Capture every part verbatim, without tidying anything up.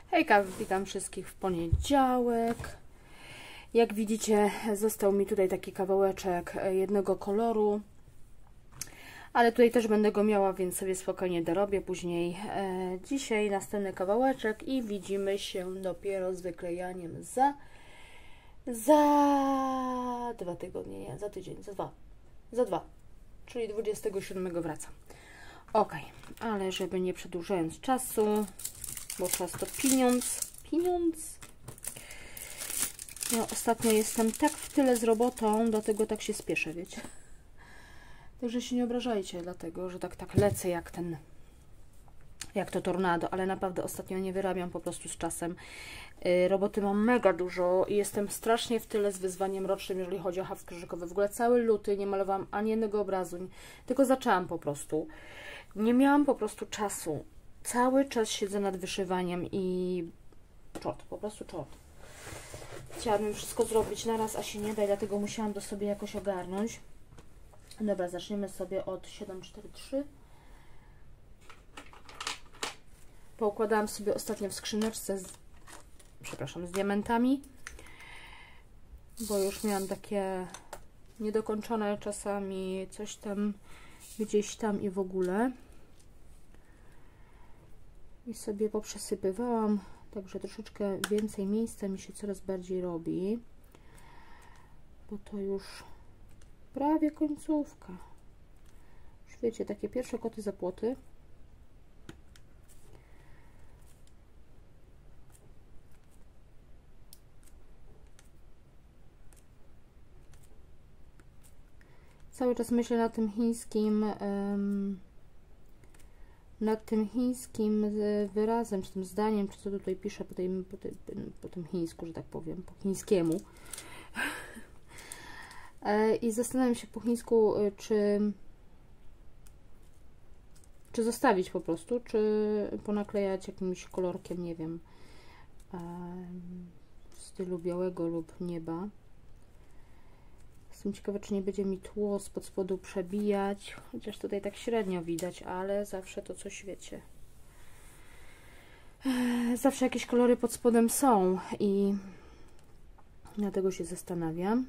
Hejka, witam wszystkich w poniedziałek. Jak widzicie, został mi tutaj taki kawałeczek jednego koloru, ale tutaj też będę go miała, więc sobie spokojnie dorobię później. E, dzisiaj następny kawałeczek i widzimy się dopiero z wyklejaniem za za dwa tygodnie, nie, za tydzień, za dwa, za dwa, czyli dwudziestego siódmego wracam. Ok, ale żeby nie przedłużając czasu, bo czas to pieniądz, pieniądz. No, ostatnio jestem tak w tyle z robotą, dlatego tak się spieszę, wiecie. Także się nie obrażajcie, dlatego, że tak, tak lecę jak ten, jak to tornado, ale naprawdę ostatnio nie wyrabiam po prostu z czasem. Yy, roboty mam mega dużo i jestem strasznie w tyle z wyzwaniem rocznym, jeżeli chodzi o haft krzyżykowy. W ogóle cały luty nie malowałam ani jednego obrazu, tylko zaczęłam po prostu. Nie miałam po prostu czasu. Cały czas siedzę nad wyszywaniem i czort, po prostu czort. Chciałabym wszystko zrobić naraz, a się nie da, dlatego musiałam to sobie jakoś ogarnąć. Dobra, zaczniemy sobie od siedem cztery trzy. Poukładałam sobie ostatnio w skrzyneczce z, przepraszam, z diamentami, bo już miałam takie niedokończone czasami, coś tam, gdzieś tam i w ogóle. I sobie poprzesypywałam, także troszeczkę więcej miejsca mi się coraz bardziej robi, bo to już prawie końcówka. Już wiecie, takie pierwsze koty za płoty. Cały czas myślę nad tym chińskim um, nad tym chińskim wyrazem, czy tym zdaniem, czy co tutaj piszę po tym, po tym, po tym chińsku, że tak powiem, po chińskiemu. I zastanawiam się po chińsku, czy czy zostawić po prostu, czy ponaklejać jakimś kolorkiem, nie wiem, w stylu białego lub nieba. Jestem ciekawa, czy nie będzie mi tło spod spodu przebijać, chociaż tutaj tak średnio widać, ale zawsze to coś, wiecie, zawsze jakieś kolory pod spodem są i dlatego się zastanawiam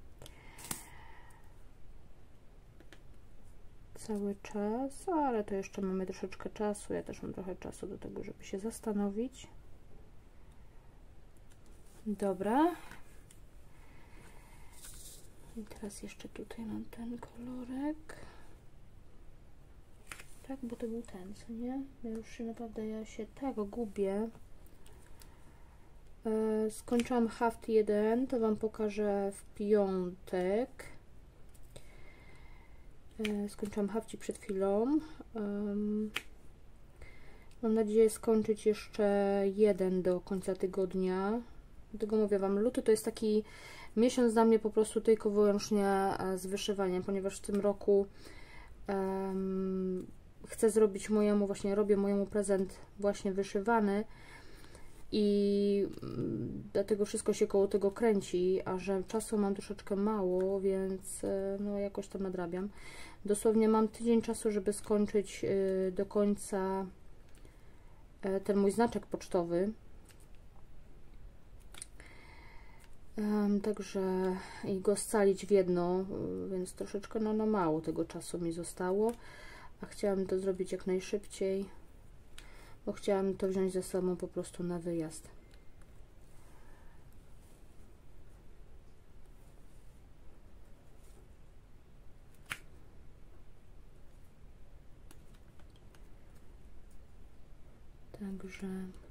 cały czas, ale to jeszcze mamy troszeczkę czasu, ja też mam trochę czasu do tego, żeby się zastanowić. Dobra. I teraz jeszcze tutaj mam ten kolorek. Tak, bo to był ten, co nie? Ja już się naprawdę, ja się tak gubię. E, skończyłam haft jeden, to Wam pokażę w piątek. E, skończyłam hafci przed chwilą. Um, mam nadzieję skończyć jeszcze jeden do końca tygodnia. Dlatego mówię Wam, luty to jest taki miesiąc dla mnie po prostu tylko wyłącznie z wyszywaniem, ponieważ w tym roku um, chcę zrobić mojemu, właśnie robię mojemu prezent właśnie wyszywany i dlatego wszystko się koło tego kręci, a że czasu mam troszeczkę mało, więc no jakoś tam nadrabiam. Dosłownie mam tydzień czasu, żeby skończyć do końca ten mój znaczek pocztowy. Um, także i go scalić w jedno, więc troszeczkę no, no mało tego czasu mi zostało, a chciałam to zrobić jak najszybciej, bo chciałam to wziąć ze sobą po prostu na wyjazd. Także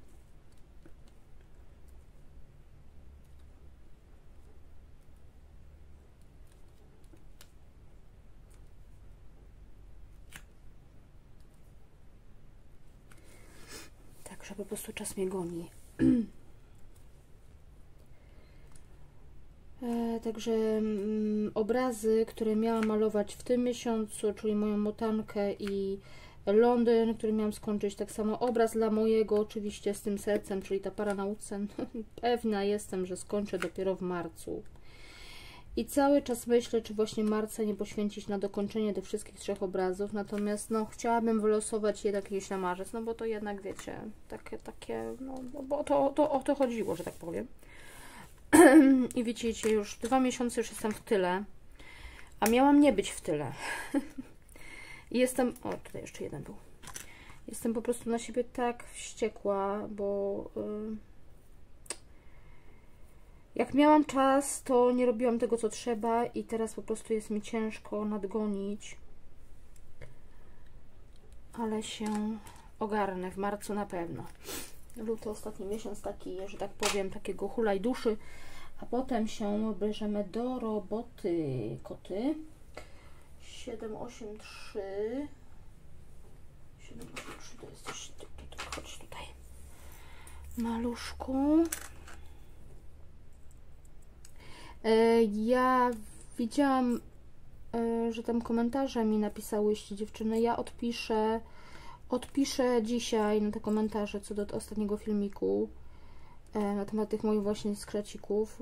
że po prostu czas mnie goni. e, także mm, obrazy, które miałam malować w tym miesiącu, czyli moją motankę i Londyn, który miałam skończyć, tak samo obraz dla mojego, oczywiście z tym sercem, czyli ta para na łódce. Pewna jestem, że skończę dopiero w marcu. I cały czas myślę, czy właśnie marca nie poświęcić na dokończenie tych wszystkich trzech obrazów, natomiast no chciałabym wylosować jednak jakieś na marzec, no bo to jednak wiecie, takie, takie, no bo to, to o to chodziło, że tak powiem. I widzicie, już dwa miesiące już jestem w tyle, a miałam nie być w tyle. I jestem, o tutaj jeszcze jeden był, jestem po prostu na siebie tak wściekła, bo... Yy, jak miałam czas, to nie robiłam tego, co trzeba i teraz po prostu jest mi ciężko nadgonić. Ale się ogarnę w marcu na pewno. Luty, ostatni miesiąc taki, że tak powiem, takiego hulaj duszy, a potem się bierzemy do roboty. Koty. siedem, osiem, trzy. siedem, osiem, trzy to jest coś. Chodź tutaj. Maluszku. Ja widziałam, że tam komentarze mi napisałyście, dziewczyny. Ja odpiszę, odpiszę dzisiaj na te komentarze co do ostatniego filmiku na temat tych moich właśnie skrecików.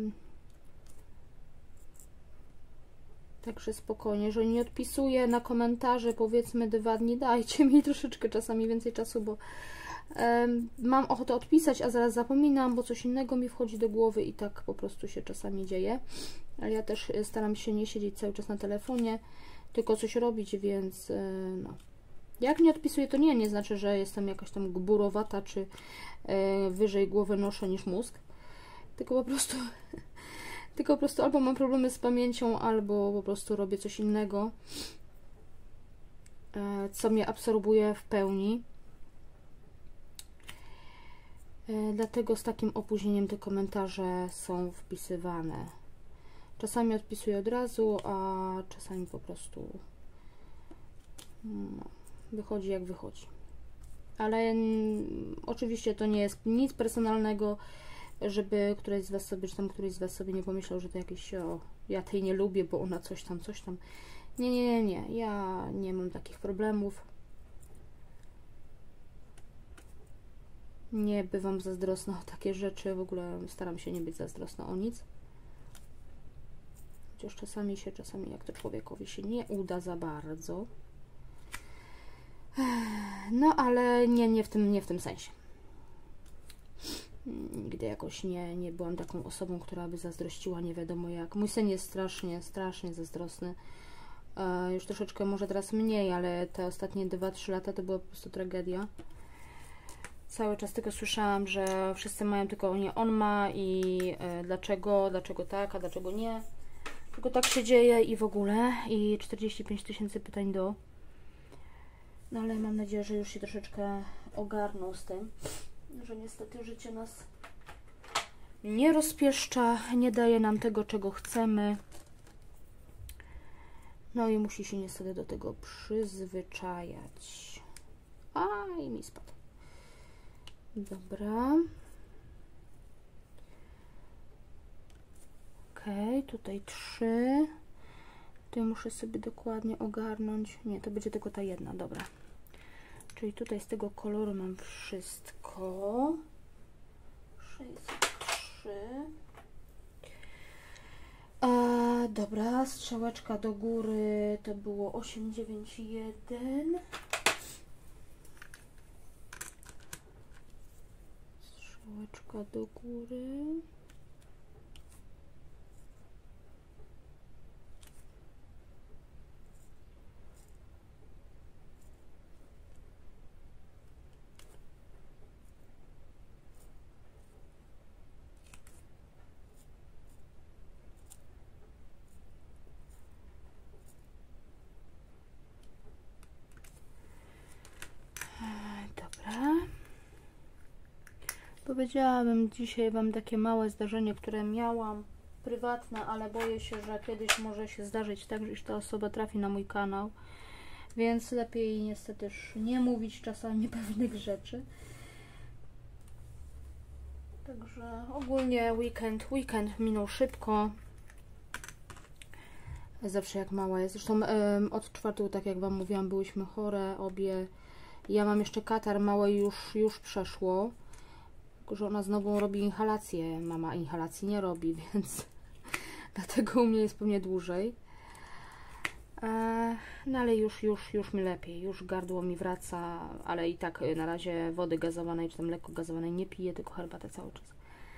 Także spokojnie, jeżeli nie odpisuję na komentarze powiedzmy dwa dni, dajcie mi troszeczkę czasami więcej czasu, bo mam ochotę odpisać, a zaraz zapominam, bo coś innego mi wchodzi do głowy i tak po prostu się czasami dzieje. Ale ja też staram się nie siedzieć cały czas na telefonie, tylko coś robić, więc no. Jak nie odpisuję, to nie, nie znaczy, że jestem jakaś tam gburowata, czy wyżej głowę noszę niż mózg, tylko po prostu tylko po prostu albo mam problemy z pamięcią, albo po prostu robię coś innego, co mnie absorbuje w pełni. Dlatego z takim opóźnieniem te komentarze są wpisywane. Czasami odpisuję od razu, a czasami po prostu no, wychodzi jak wychodzi. Ale mm, oczywiście to nie jest nic personalnego, żeby któreś z Was sobie, czy tam któryś z Was sobie nie pomyślał, że to jakieś, o, ja tej nie lubię, bo ona coś tam, coś tam. Nie, nie, nie, nie. Ja nie mam takich problemów. Nie bywam zazdrosna o takie rzeczy, w ogóle staram się nie być zazdrosna o nic. Chociaż czasami się, czasami jak to człowiekowi się nie uda za bardzo. No ale nie, nie w tym, nie w tym sensie. Nigdy jakoś nie, nie byłam taką osobą, która by zazdrościła nie wiadomo jak. Mój syn jest strasznie, strasznie zazdrosny. E, już troszeczkę może teraz mniej, ale te ostatnie dwa trzy lata to była po prostu tragedia. Cały czas tylko słyszałam, że wszyscy mają, tylko nie on ma i e, dlaczego, dlaczego tak, a dlaczego nie. Tylko tak się dzieje i w ogóle. I czterdzieści pięć tysięcy pytań do. No ale mam nadzieję, że już się troszeczkę ogarnął z tym, że niestety życie nas nie rozpieszcza, nie daje nam tego, czego chcemy. No i musi się niestety do tego przyzwyczajać. A i mi spadł. Dobra. Ok, tutaj trzy. Tutaj muszę sobie dokładnie ogarnąć. Nie, to będzie tylko ta jedna, dobra. Czyli tutaj z tego koloru mam wszystko. sześćdziesiąt trzy. A, dobra, strzałeczka do góry to było osiem dziewięć jeden. Strzałeczka do góry. Powiedziałabym dzisiaj Wam takie małe zdarzenie, które miałam, prywatne, ale boję się, że kiedyś może się zdarzyć tak, że ta osoba trafi na mój kanał, więc lepiej niestety też nie mówić czasami pewnych rzeczy. Także ogólnie weekend, weekend minął szybko. Zawsze jak mała jest. Zresztą ym, od czwartego, tak jak Wam mówiłam, byłyśmy chore obie. Ja mam jeszcze katar, małe już, już przeszło. Tylko że ona znowu robi inhalację. Mama inhalacji nie robi, więc dlatego u mnie jest pewnie dłużej. No ale już, już, już mi lepiej, już gardło mi wraca, ale i tak na razie wody gazowanej, czy tam lekko gazowanej nie piję, tylko herbatę cały czas.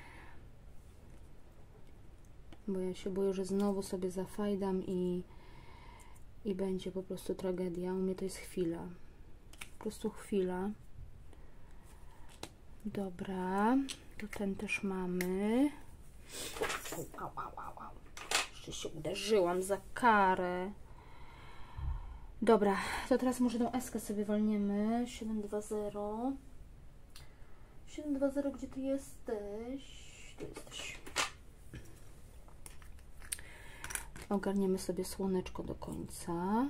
Bo ja się boję, że znowu sobie zafajdam i, i będzie po prostu tragedia. U mnie to jest chwila. Po prostu chwila. Dobra, to ten też mamy. Au, au, au, au. Jeszcze się uderzyłam za karę. Dobra, to teraz może tą eskę sobie walniemy. siedem dwa zero. siedem dwa zero, gdzie ty jesteś? Tu jesteś. Ogarniemy sobie słoneczko do końca.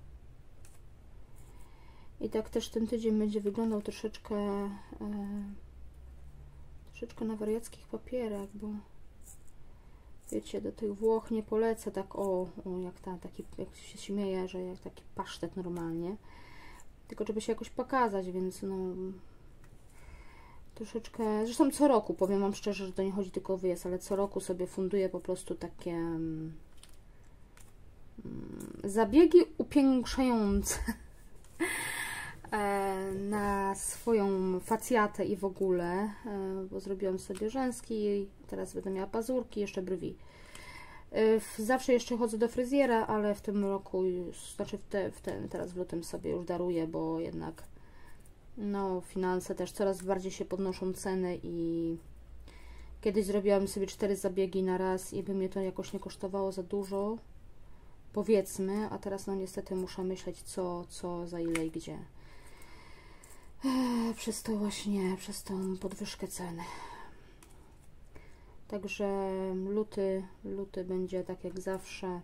I tak też ten tydzień będzie wyglądał troszeczkę e, troszeczkę na wariackich papierach, bo wiecie, do tych Włoch nie polecę tak o, o jak ta, taki, jak się śmieję, że jak taki pasztet normalnie, tylko żeby się jakoś pokazać, więc no troszeczkę, zresztą co roku, powiem wam szczerze, że to nie chodzi tylko o wyjazd, ale co roku sobie funduję po prostu takie mm, zabiegi upiększające na swoją facjatę i w ogóle, bo zrobiłam sobie rzęski i teraz będę miała pazurki, jeszcze brwi. Zawsze jeszcze chodzę do fryzjera, ale w tym roku już, znaczy w, te, w ten, teraz w lutym sobie już daruję, bo jednak no finanse też coraz bardziej się podnoszą ceny i kiedyś zrobiłam sobie cztery zabiegi na raz i by mnie to jakoś nie kosztowało za dużo, powiedzmy, a teraz no niestety muszę myśleć co, co, za ile i gdzie. Przez to właśnie, przez tą podwyżkę ceny. Także luty, luty będzie tak jak zawsze.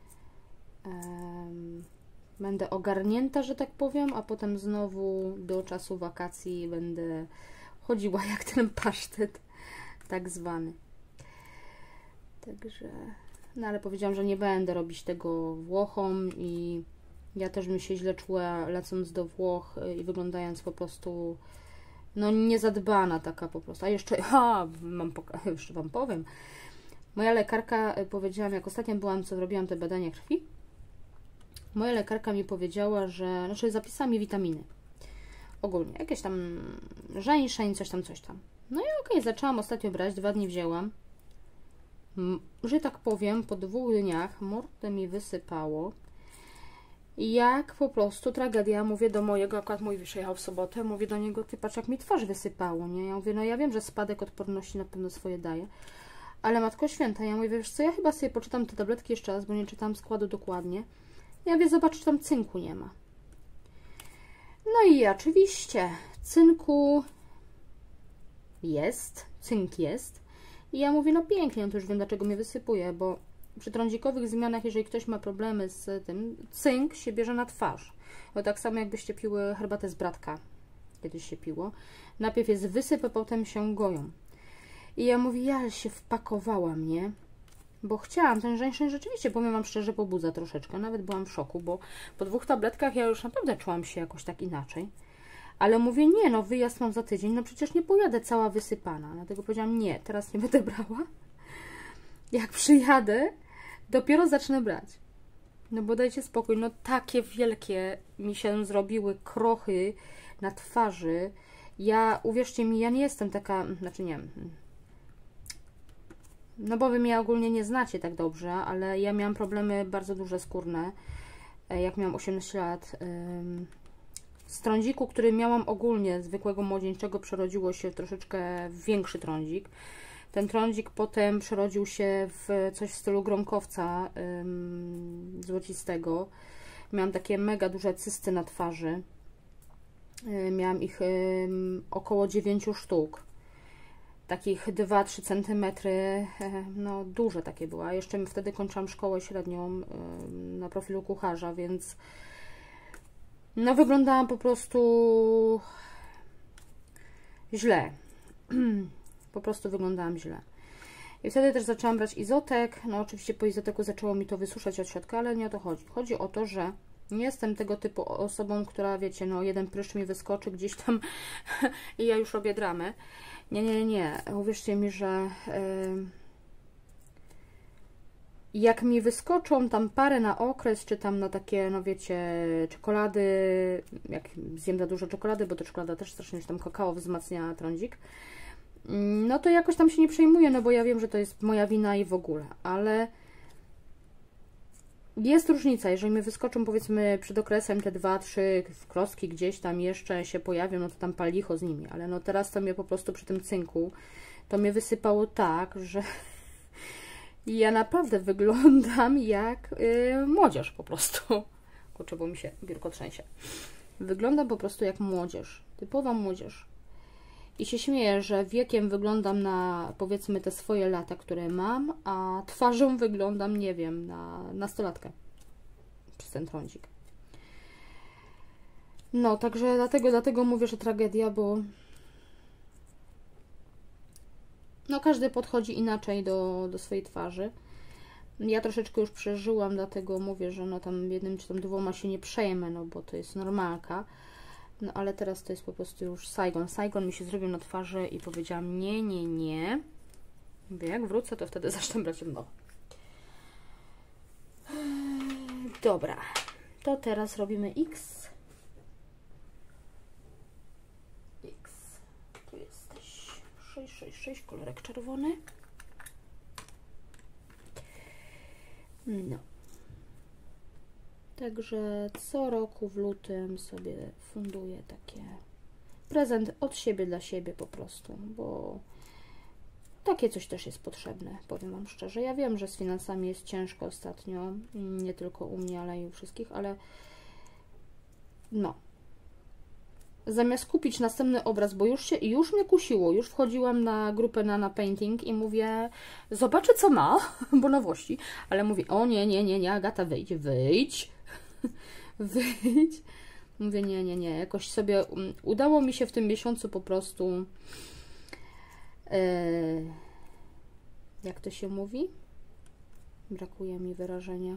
Um, będę ogarnięta, że tak powiem, a potem znowu do czasu wakacji będę chodziła jak ten pasztet, tak zwany. Także, no ale powiedziałam, że nie będę robić tego Włochom i ja też bym się źle czuła lecąc do Włoch i wyglądając po prostu no niezadbana taka po prostu. A jeszcze, ha, mam, jeszcze wam powiem, moja lekarka, powiedziałam, jak ostatnio byłam, co robiłam te badania krwi, moja lekarka mi powiedziała, że, znaczy zapisała mi witaminy. Ogólnie, jakieś tam żeńszeń, coś tam, coś tam. No i okej, okay, zaczęłam ostatnio brać, dwa dni wzięłam. Że tak powiem, po dwóch dniach mordę mi wysypało. Jak po prostu tragedia, mówię do mojego, akurat mój wyjechał w sobotę, mówię do niego, ty patrz jak mi twarz wysypało, nie? Ja mówię, no ja wiem, że spadek odporności na pewno swoje daje, ale Matko Święta, ja mówię, wiesz co, ja chyba sobie poczytam te tabletki jeszcze raz, bo nie czytam składu dokładnie. Ja mówię, zobacz, czy tam cynku nie ma. No i oczywiście, cynku jest, cynk jest. I ja mówię, no pięknie, no to już wiem, dlaczego mnie wysypuje, bo przy trądzikowych zmianach, jeżeli ktoś ma problemy z tym, cynk się bierze na twarz. Bo tak samo jakbyście piły herbatę z bratka, kiedyś się piło. Najpierw jest wysyp, a potem się goją. I ja mówię, ja się wpakowałam, nie? Bo chciałam, ten żeńszeń rzeczywiście, powiem wam szczerze, pobudza troszeczkę. Nawet byłam w szoku, bo po dwóch tabletkach ja już naprawdę czułam się jakoś tak inaczej. Ale mówię, nie, no wyjazd mam za tydzień, no przecież nie pojadę cała wysypana. Dlatego powiedziałam, nie, teraz nie będę brała. Jak przyjadę, dopiero zacznę brać. No bo dajcie spokój, no takie wielkie mi się zrobiły krochy na twarzy. Ja, uwierzcie mi, ja nie jestem taka, znaczy nie, no bo wy mnie ogólnie nie znacie tak dobrze, ale ja miałam problemy bardzo duże skórne, jak miałam osiemnaście lat. Z trądziku, który miałam ogólnie, zwykłego młodzieńczego, przerodziło się w troszeczkę większy trądzik. Ten trądzik potem przerodził się w coś w stylu gronkowca ym, złocistego. Miałam takie mega duże cysty na twarzy. Yy, miałam ich ym, około dziewięć sztuk. Takich dwa trzy centymetry. Yy, no duże takie były. A jeszcze wtedy kończyłam szkołę średnią yy, na profilu kucharza, więc no wyglądałam po prostu źle. Po prostu wyglądałam źle. I wtedy też zaczęłam brać izotek. No oczywiście po izoteku zaczęło mi to wysuszać od środka, ale nie o to chodzi. Chodzi o to, że nie jestem tego typu osobą, która, wiecie, no jeden pryszcz mi wyskoczy gdzieś tam i ja już robię dramę. Nie, nie, nie. Uwierzcie mi, że jak mi wyskoczą tam parę na okres, czy tam na takie, no wiecie, czekolady, jak zjem za dużo czekolady, bo to czekolada też strasznie już tam kakao wzmacnia trądzik, no to jakoś tam się nie przejmuję, no bo ja wiem, że to jest moja wina i w ogóle, ale jest różnica, jeżeli mi wyskoczą powiedzmy przed okresem te dwa, trzy klocki gdzieś tam jeszcze się pojawią, no to tam pal licho z nimi, ale no teraz to mnie po prostu przy tym cynku, to mnie wysypało tak, że ja naprawdę wyglądam jak yy, młodzież po prostu. Kurczę, bo mi się biurko trzęsie. Wyglądam po prostu jak młodzież. Typowa młodzież. I się śmieję, że wiekiem wyglądam na powiedzmy te swoje lata, które mam, a twarzą wyglądam, nie wiem, na nastolatkę. Przez ten trądzik. No, także dlatego, dlatego mówię, że tragedia, bo no każdy podchodzi inaczej do, do swojej twarzy. Ja troszeczkę już przeżyłam, dlatego mówię, że no tam jednym czy tam dwoma się nie przejmę, no bo to jest normalka. No ale teraz to jest po prostu już Saigon. Saigon mi się zrobił na twarzy i powiedziałam nie, nie, nie. Mówię, jak wrócę, to wtedy zacznę brać od nowa. Dobra, to teraz robimy X. X. Tu jesteś. sześć sześć sześć, kolorek czerwony. No. Także co roku w lutym sobie funduję takie prezent od siebie dla siebie po prostu, bo takie coś też jest potrzebne, powiem Wam szczerze. Ja wiem, że z finansami jest ciężko ostatnio, nie tylko u mnie, ale i u wszystkich, ale no. Zamiast kupić następny obraz, bo już się już mnie kusiło, już wchodziłam na grupę Nana Painting i mówię, zobaczę co ma, bo nowości, ale mówię, o nie, nie, nie, nie, Agata, wyjdź, wyjdź, wyjdź. Mówię, nie, nie, nie, jakoś sobie um, udało mi się w tym miesiącu po prostu, e, jak to się mówi? Brakuje mi wyrażenia.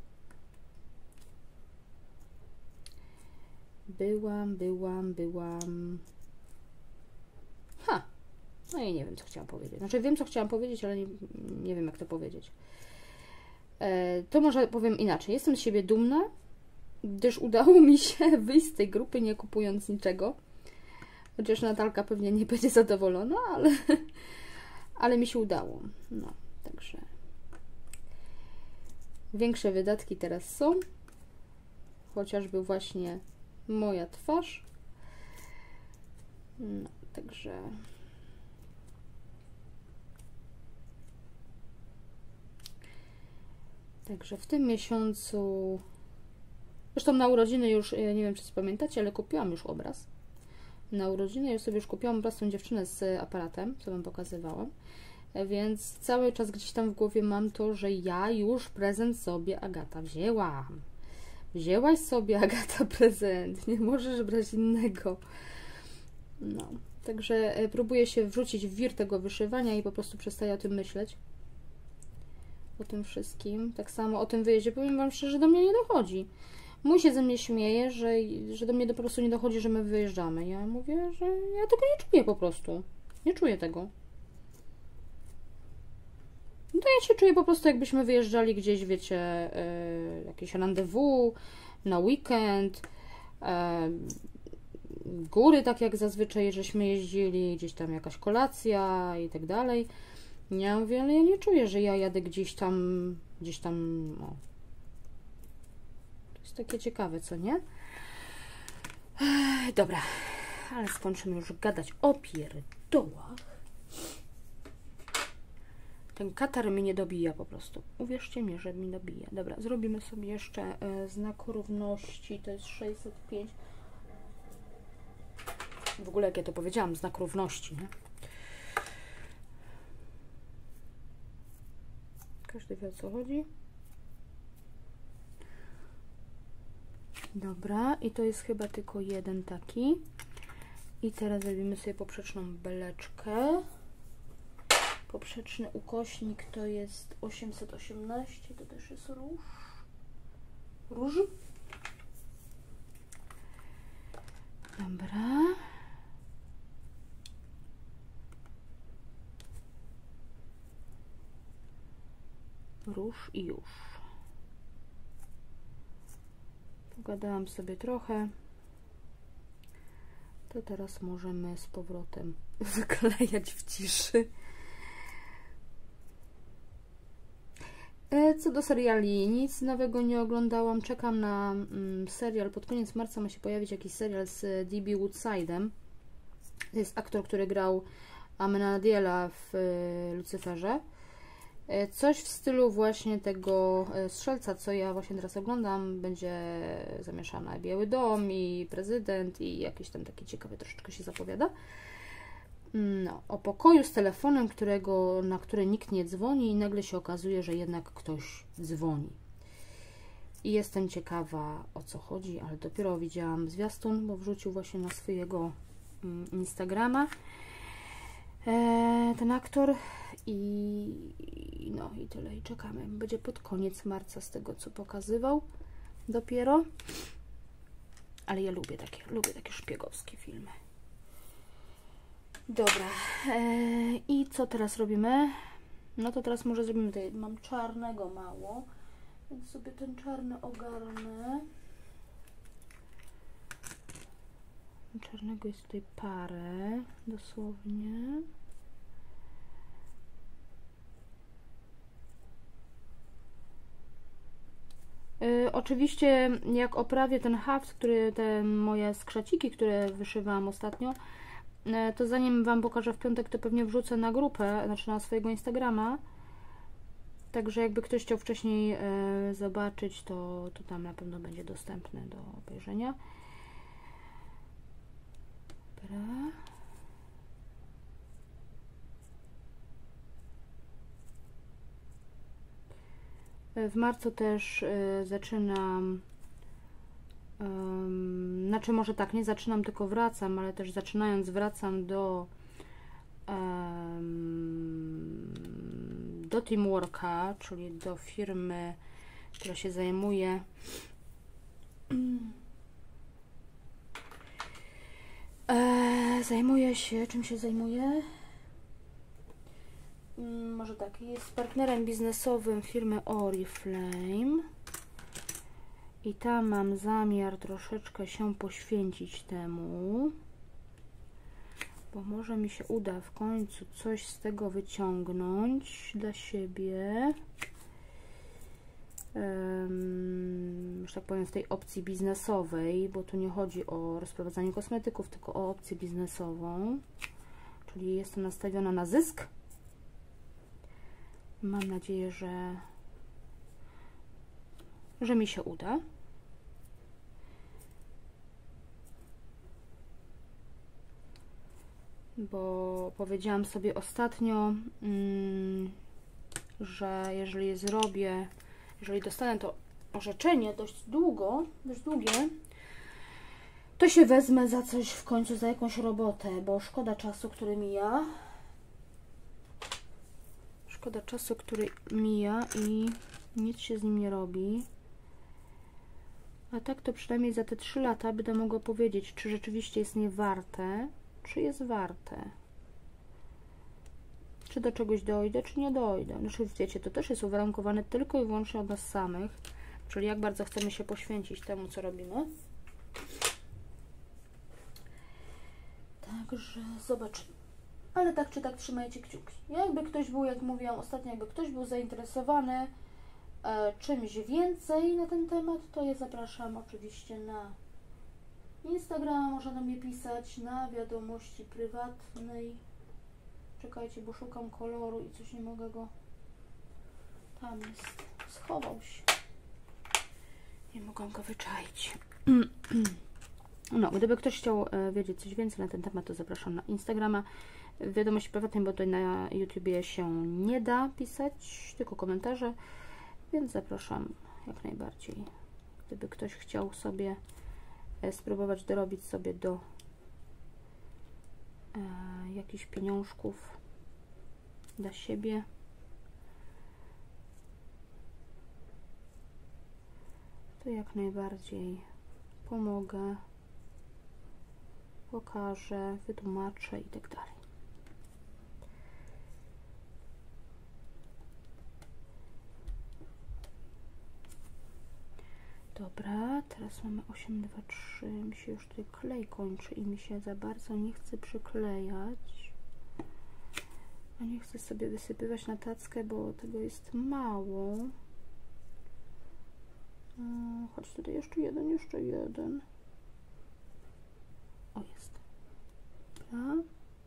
Byłam, byłam, byłam... Ha! No i nie wiem, co chciałam powiedzieć. Znaczy, wiem, co chciałam powiedzieć, ale nie, nie wiem, jak to powiedzieć. E, to może powiem inaczej. Jestem z siebie dumna, gdyż udało mi się wyjść z tej grupy, nie kupując niczego. Chociaż Natalka pewnie nie będzie zadowolona, ale, ale mi się udało. No, także... Większe wydatki teraz są. Chociażby właśnie moja twarz. No, także... Także w tym miesiącu... Zresztą na urodziny już, nie wiem, czy pamiętacie, ale kupiłam już obraz. Na urodziny już sobie już kupiłam obraz, tą dziewczynę z aparatem, co Wam pokazywałam. Więc cały czas gdzieś tam w głowie mam to, że ja już prezent sobie, Agata, wzięłam. Wzięłaś sobie, Agata, prezent. Nie możesz brać innego. No, także próbuję się wrzucić w wir tego wyszywania i po prostu przestaję o tym myśleć. O tym wszystkim. Tak samo o tym wyjeździe. Powiem Wam szczerze, że do mnie nie dochodzi. Mój się ze mnie śmieje, że, że do mnie po prostu nie dochodzi, że my wyjeżdżamy. Ja mówię, że ja tego nie czuję po prostu. Nie czuję tego. No to ja się czuję po prostu, jakbyśmy wyjeżdżali gdzieś, wiecie, yy, jakieś rendezvous, na weekend, yy, góry, tak jak zazwyczaj, żeśmy jeździli, gdzieś tam jakaś kolacja i tak dalej. Ja mówię, ale ja nie czuję, że ja jadę gdzieś tam, gdzieś tam, o. To jest takie ciekawe, co nie? Ech, dobra, ale skończymy już gadać o pierdołach. Ten katar mi nie dobija po prostu. Uwierzcie mi, że mi dobija. Dobra, zrobimy sobie jeszcze e, znak równości. To jest sześćset pięć. W ogóle jak ja to powiedziałam, znak równości, nie? Każdy wie, o co chodzi. Dobra, i to jest chyba tylko jeden taki. I teraz zrobimy sobie poprzeczną beleczkę. Poprzeczny ukośnik to jest osiemset osiemnaście, to też jest róż. Róż. Dobra. Róż i już. Pogadałam sobie trochę. To teraz możemy z powrotem wyklejać w ciszy. Co do seriali, nic nowego nie oglądałam. Czekam na mm, serial. Pod koniec marca ma się pojawić jakiś serial z D B Woodside'em. To jest aktor, który grał Amenadiela w y, Lucyferze. Y, coś w stylu właśnie tego y, strzelca, co ja właśnie teraz oglądam. Będzie zamieszana Biały Dom i prezydent i jakiś tam taki ciekawy troszeczkę się zapowiada. No, o pokoju z telefonem, którego, na który nikt nie dzwoni i nagle się okazuje, że jednak ktoś dzwoni. I jestem ciekawa, o co chodzi, ale dopiero widziałam zwiastun, bo wrzucił właśnie na swojego mm, Instagrama e, ten aktor i no i tyle, i czekamy. Będzie pod koniec marca z tego, co pokazywał dopiero. Ale ja lubię takie, lubię takie szpiegowskie filmy. Dobra, eee, i co teraz robimy? No to teraz może zrobimy tutaj, mam czarnego mało, więc sobie ten czarny ogarnę. Czarnego jest tutaj parę, dosłownie. Yy, oczywiście jak oprawię ten haft, który te moje skrzeciki, które wyszywałam ostatnio, to zanim Wam pokażę w piątek, to pewnie wrzucę na grupę, znaczy na swojego Instagrama. Także jakby ktoś chciał wcześniej e, zobaczyć, to, to tam na pewno będzie dostępne do obejrzenia. Dobra. W marcu też e, zaczynam Um, znaczy może tak, nie zaczynam, tylko wracam, ale też zaczynając wracam do um, do Teamworka, czyli do firmy, która się zajmuje e, zajmuje się, czym się zajmuje? Um, może tak, jest partnerem biznesowym firmy Oriflame. I tam mam zamiar troszeczkę się poświęcić temu, bo może mi się uda w końcu coś z tego wyciągnąć dla siebie. Um, że tak powiem, z tej opcji biznesowej, bo tu nie chodzi o rozprowadzanie kosmetyków, tylko o opcję biznesową. Czyli jestem nastawiona na zysk. Mam nadzieję, że, że mi się uda. Bo powiedziałam sobie ostatnio, mm, że jeżeli zrobię, jeżeli dostanę to orzeczenie dość długo, dość długie, to się wezmę za coś w końcu, za jakąś robotę, bo szkoda czasu, który mija. Szkoda czasu, który mija i nic się z nim nie robi. A tak to przynajmniej za te trzy lata będę mogła powiedzieć, czy rzeczywiście jest niewarte, czy jest warte. Czy do czegoś dojdę, czy nie dojdę. Znaczy, wiecie, to też jest uwarunkowane tylko i wyłącznie od nas samych, czyli jak bardzo chcemy się poświęcić temu, co robimy. Także zobaczymy. Ale tak czy tak trzymajcie kciuki. Jakby ktoś był, jak mówiłam ostatnio, jakby ktoś był zainteresowany e, czymś więcej na ten temat, to ja zapraszam oczywiście na Instagrama, można do mnie pisać, na wiadomości prywatnej. Czekajcie, bo szukam koloru i coś nie mogę go... Tam jest. Schował się. Nie mogłam go wyczaić. No, gdyby ktoś chciał wiedzieć coś więcej na ten temat, to zapraszam na Instagrama. W wiadomości prywatnej, bo tutaj na YouTubie się nie da pisać, tylko komentarze, więc zapraszam jak najbardziej. Gdyby ktoś chciał sobie spróbować dorobić sobie do e, jakichś pieniążków dla siebie, to jak najbardziej pomogę, pokażę, wytłumaczę i tak dalej. Dobra, teraz mamy osiem, dwa, trzy. Mi się już tutaj klej kończy i mi się za bardzo nie chce przyklejać. A nie chcę sobie wysypywać na tackę, bo tego jest mało. Chodź tutaj jeszcze jeden, jeszcze jeden. O, jest. Dobra.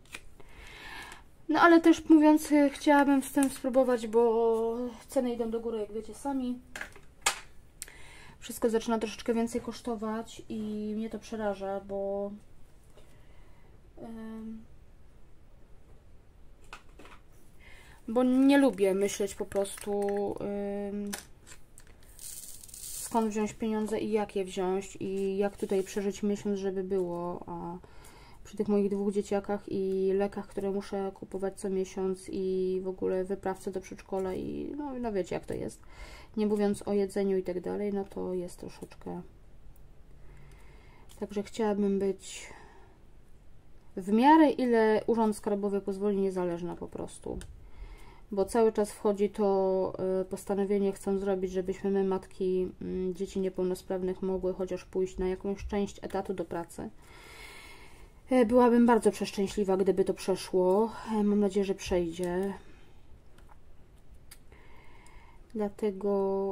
No ale też mówiąc, chciałabym z tym spróbować, bo ceny idą do góry, jak wiecie sami. Wszystko zaczyna troszeczkę więcej kosztować i mnie to przeraża, bo um, bo nie lubię myśleć po prostu um, skąd wziąć pieniądze i jak je wziąć i jak tutaj przeżyć miesiąc, żeby było, a przy tych moich dwóch dzieciakach i lekach, które muszę kupować co miesiąc i w ogóle wyprawce do przedszkola i no, no wiecie jak to jest, nie mówiąc o jedzeniu i tak dalej, no to jest troszeczkę. Także chciałabym być w miarę ile Urząd Skarbowy pozwoli niezależna po prostu, bo cały czas wchodzi to postanowienie, chcą zrobić, żebyśmy my, matki dzieci niepełnosprawnych, mogły chociaż pójść na jakąś część etatu do pracy. Byłabym bardzo przeszczęśliwa, gdyby to przeszło. Mam nadzieję, że przejdzie. Dlatego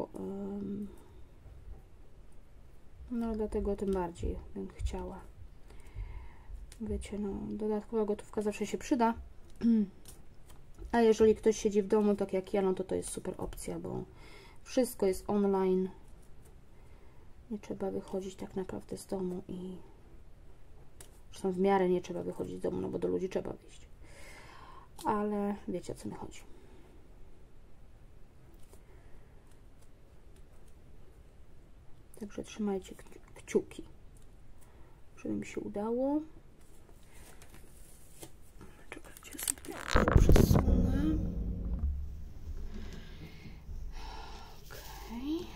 no dlatego tym bardziej bym chciała. Wiecie, no dodatkowa gotówka zawsze się przyda. A jeżeli ktoś siedzi w domu, tak jak ja, no to to jest super opcja, bo wszystko jest online. Nie trzeba wychodzić tak naprawdę z domu i zresztą w miarę nie trzeba wychodzić z domu, no bo do ludzi trzeba wyjść. Ale wiecie, o co mi chodzi. Także trzymajcie kciuki, żeby mi się udało. Czekajcie, sobie przesunę. Okej.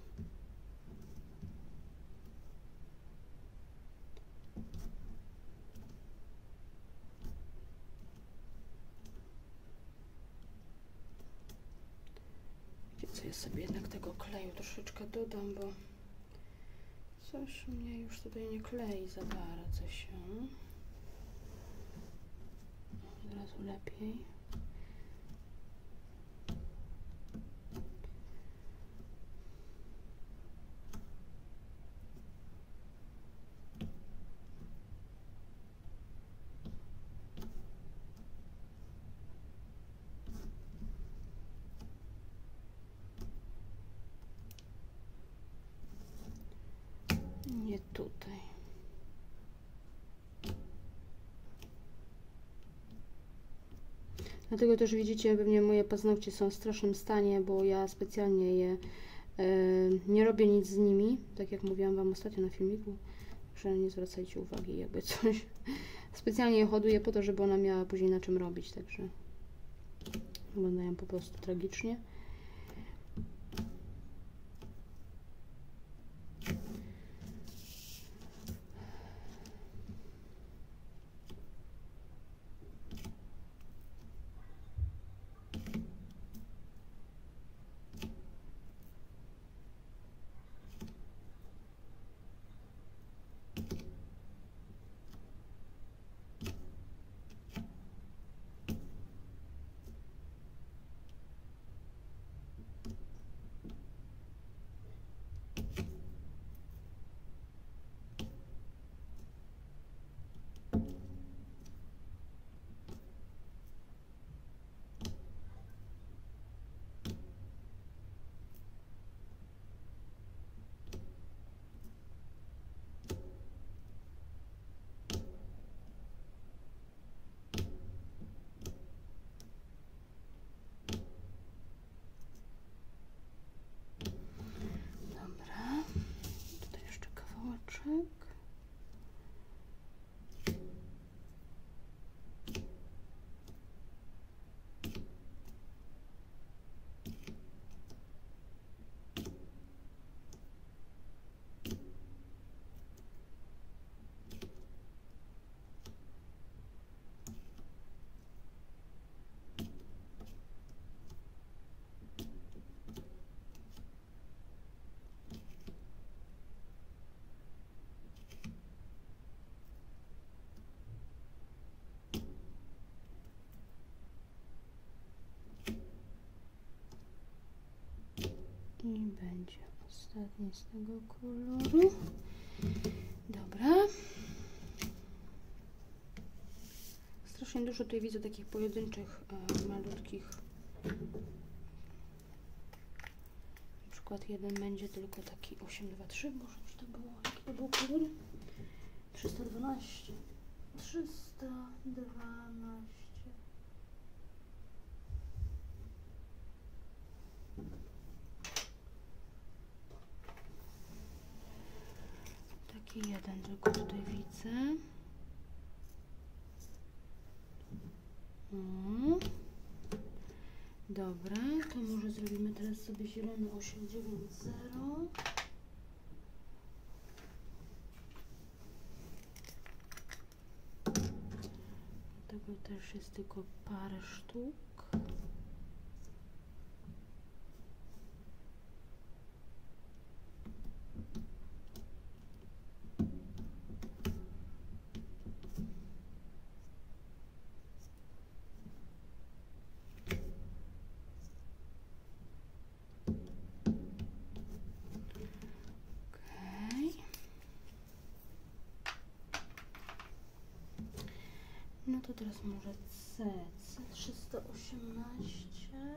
Wiecie co, ja sobie jednak tego kleju troszeczkę dodam, bo coś mnie już tutaj nie klei za bardzo się. Od razu lepiej. Nie tutaj. Dlatego też widzicie, pewnie moje paznokcie są w strasznym stanie, bo ja specjalnie je e, nie robię nic z nimi, tak jak mówiłam Wam ostatnio na filmiku, że nie zwracajcie uwagi, jakby coś. Specjalnie je hoduję po to, żeby ona miała później na czym robić, także wyglądają po prostu tragicznie. I będzie ostatni z tego koloru. Dobra. Strasznie dużo tutaj widzę takich pojedynczych, e, malutkich. Na przykład jeden będzie tylko taki osiem dwa trzy. Może być to było, jaki to był kolor? trzysta dwanaście. trzysta dwanaście. Taki jeden tylko tutaj widzę. Mm. Dobra, to może zrobimy teraz sobie zielony osiem dziewięć zero. Tego też jest tylko parę sztuk. No to teraz może C, C trzysta osiemnaście.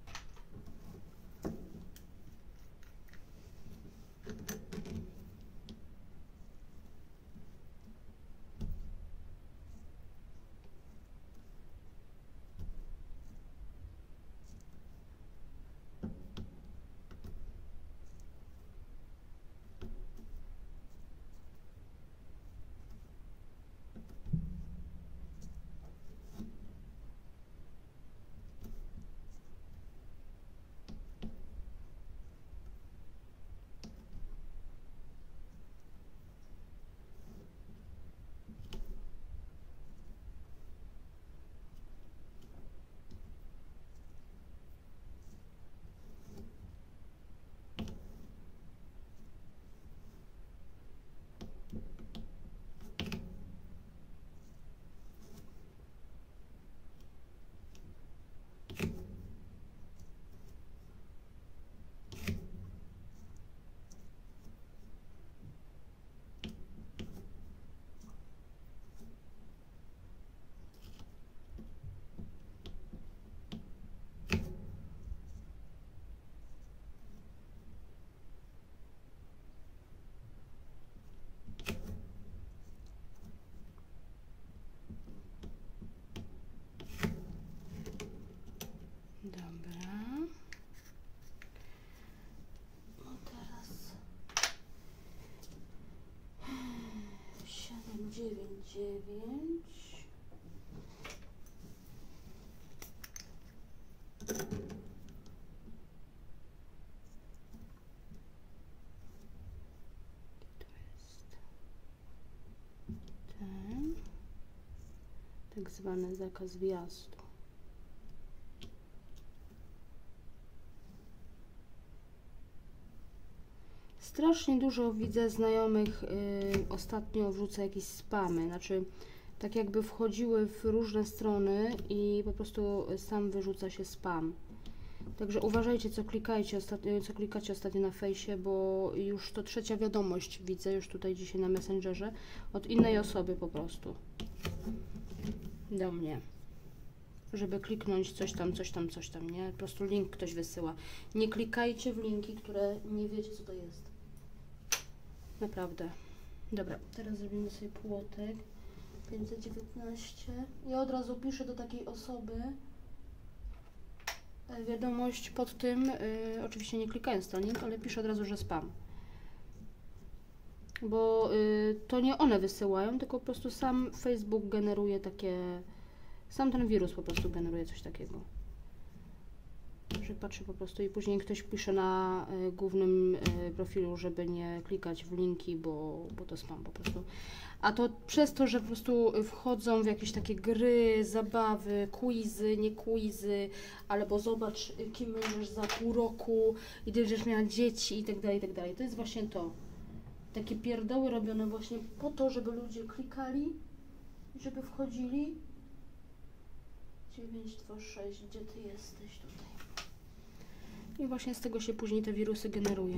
dziewięć dziewięć. To jest ten tak zwany zakaz wjazdu. Strasznie dużo widzę znajomych yy, ostatnio wrzuca jakieś spamy, znaczy tak jakby wchodziły w różne strony i po prostu sam wyrzuca się spam. Także uważajcie, co klikajcie ostatnio, co klikacie ostatnio na fejsie, bo już to trzecia wiadomość widzę już tutaj dzisiaj na Messengerze od innej osoby po prostu do mnie, żeby kliknąć coś tam, coś tam, coś tam, nie? Po prostu link ktoś wysyła. Nie klikajcie w linki, które nie wiecie, co to jest. Naprawdę. Dobra, teraz zrobimy sobie płotek pięćset dziewiętnaście. Ja od razu piszę do takiej osoby wiadomość pod tym, yy, oczywiście nie klikając na link, ale piszę od razu, że spam. Bo yy, to nie one wysyłają, tylko po prostu sam Facebook generuje takie, sam ten wirus po prostu generuje coś takiego. Że patrzę po prostu i później ktoś pisze na y, głównym y, profilu, żeby nie klikać w linki, bo, bo to spam po prostu. A to przez to, że po prostu wchodzą w jakieś takie gry, zabawy, quizy, nie quizy, albo zobacz, kim będziesz za pół roku i ty będziesz miała dzieci i tak dalej, i tak dalej. To jest właśnie to. Takie pierdoły robione właśnie po to, żeby ludzie klikali, żeby wchodzili. dziewięć dwa sześć, gdzie ty jesteś tutaj? I właśnie z tego się później te wirusy generują.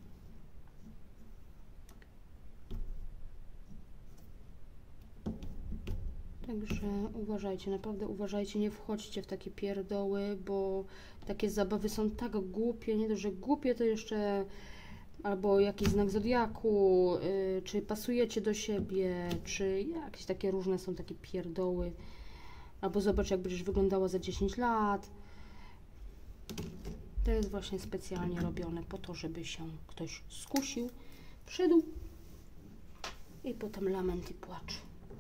Także uważajcie, naprawdę uważajcie, nie wchodźcie w takie pierdoły, bo takie zabawy są tak głupie, nie dość, że głupie, to jeszcze albo jakiś znak zodiaku, yy, czy pasujecie do siebie, czy jakieś takie różne są takie pierdoły, albo zobacz, jak będziesz wyglądała za dziesięć lat. To jest właśnie specjalnie robione po to, żeby się ktoś skusił, wszedł i potem lament i płacz.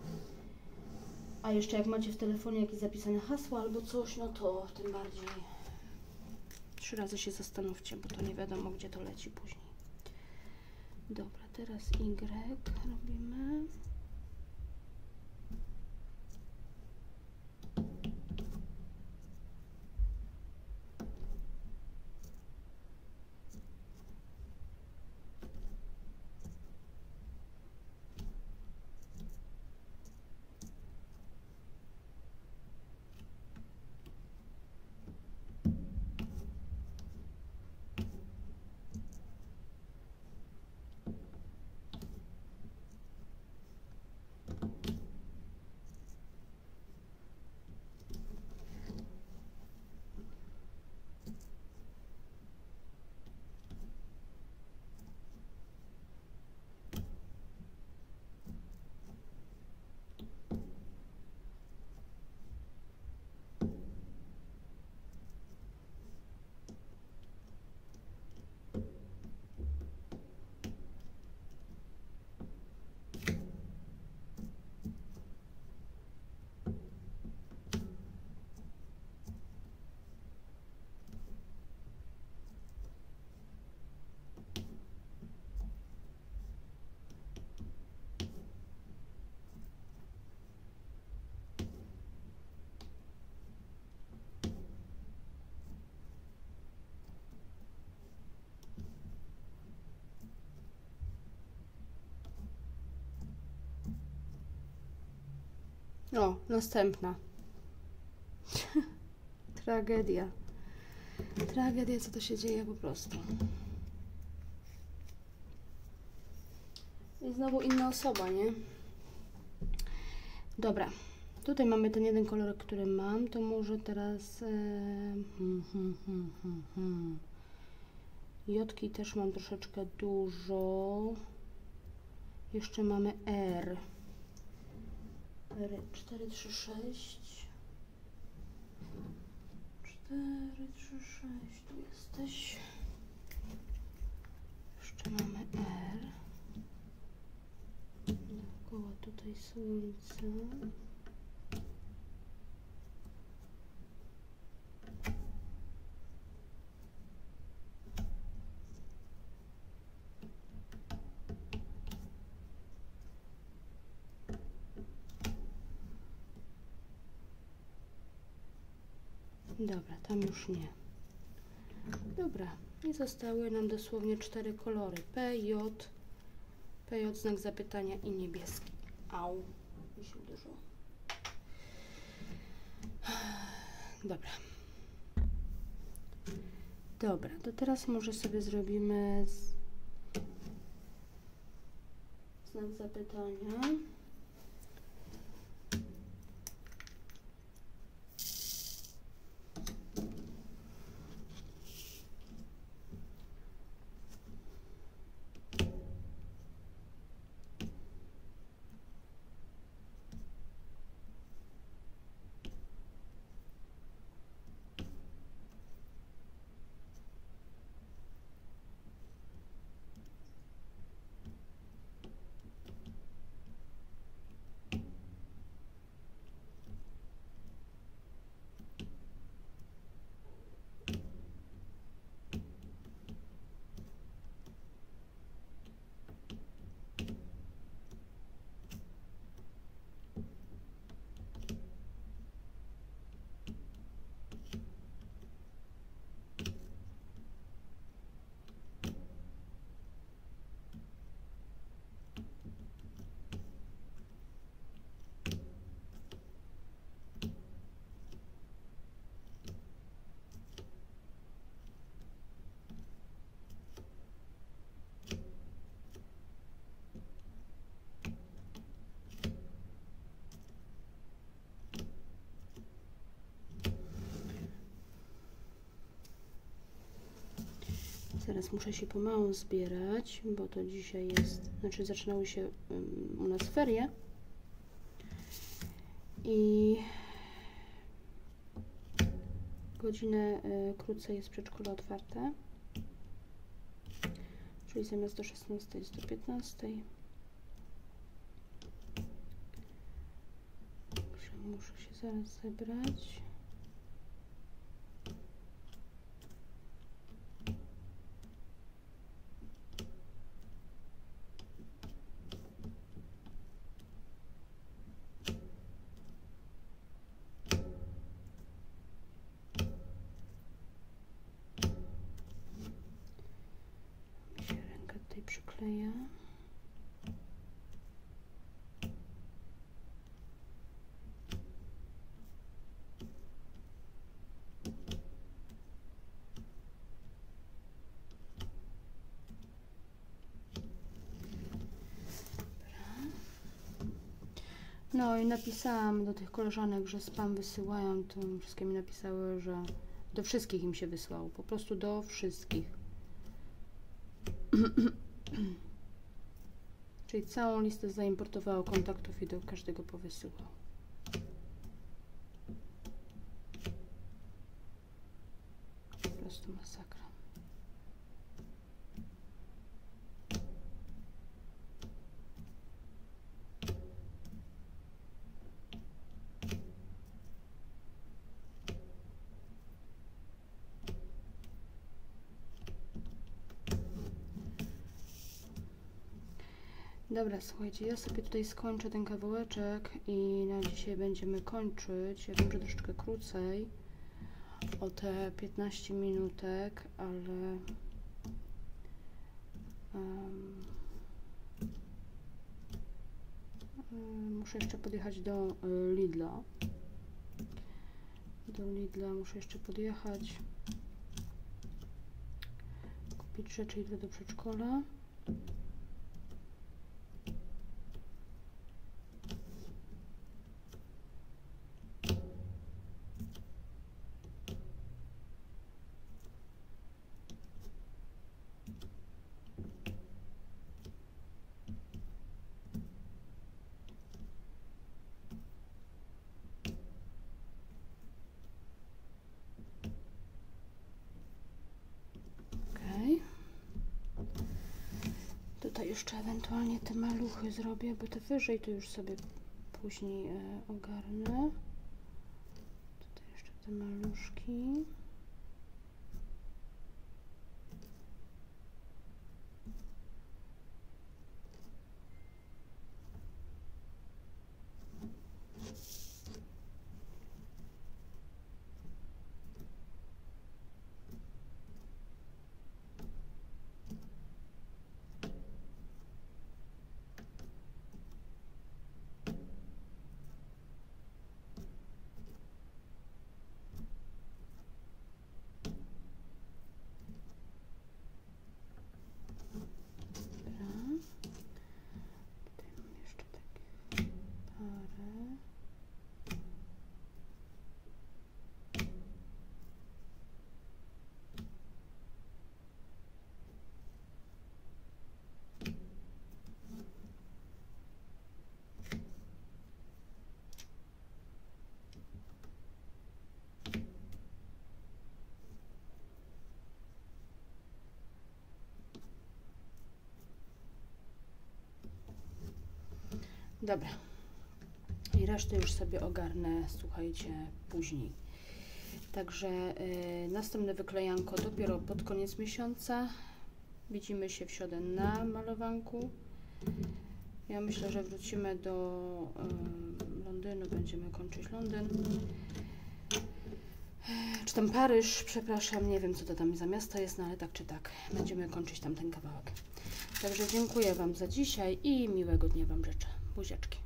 A jeszcze jak macie w telefonie jakieś zapisane hasła albo coś, no to tym bardziej trzy razy się zastanówcie, bo to nie wiadomo, gdzie to leci później. Dobra, teraz Y robimy. O, następna. Tragedia. Tragedia, co to się dzieje po prostu. I znowu inna osoba, nie? Dobra. Tutaj mamy ten jeden kolor, który mam. To może teraz... E, hmm, hmm, hmm, hmm, hmm. Jotki też mam troszeczkę dużo. Jeszcze mamy R. R cztery, trzy, sześć. cztery, trzy, sześć. Tu jesteś. Jeszcze mamy R. Dookoła tutaj słońce. Dobra, tam już nie. Dobra, i zostały nam dosłownie cztery kolory. P, J, P, J, znak zapytania i niebieski. Au, mi się uderzyło. Dobra. Dobra, to teraz może sobie zrobimy z... znak zapytania. Teraz muszę się pomału zbierać, bo to dzisiaj jest, znaczy zaczynały się um, u nas ferie i godzinę y, krócej jest przedszkole otwarte, czyli zamiast do szesnastej jest do piętnastej. Także muszę się zaraz zebrać. Przykleję. No i napisałam do tych koleżanek, że spam wysyłają, to wszystkie mi napisały, że do wszystkich im się wysłało, po prostu do wszystkich. Czyli całą listę zaimportowało kontaktów i do każdego powysyłał. Po prostu masakra. Dobra, słuchajcie, ja sobie tutaj skończę ten kawałeczek i na dzisiaj będziemy kończyć. Ja wiem, że troszeczkę krócej, o te piętnaście minutek, ale um, um, muszę jeszcze podjechać do y, Lidla. Do Lidla muszę jeszcze podjechać, kupić rzeczy, idę do przedszkola. Tutaj jeszcze ewentualnie te maluchy zrobię, bo te wyżej to już sobie później e, ogarnę. Tutaj jeszcze te maluszki. Dobra. I resztę już sobie ogarnę, słuchajcie, później. Także y, następne wyklejanko dopiero pod koniec miesiąca. Widzimy się w środę na malowanku. Ja myślę, że wrócimy do y, Londynu, będziemy kończyć Londyn. Czy tam Paryż, przepraszam, nie wiem co to tam za miasto jest, no ale tak czy tak, będziemy kończyć tam ten kawałek. Także dziękuję Wam za dzisiaj i miłego dnia Wam życzę. Buziaczki.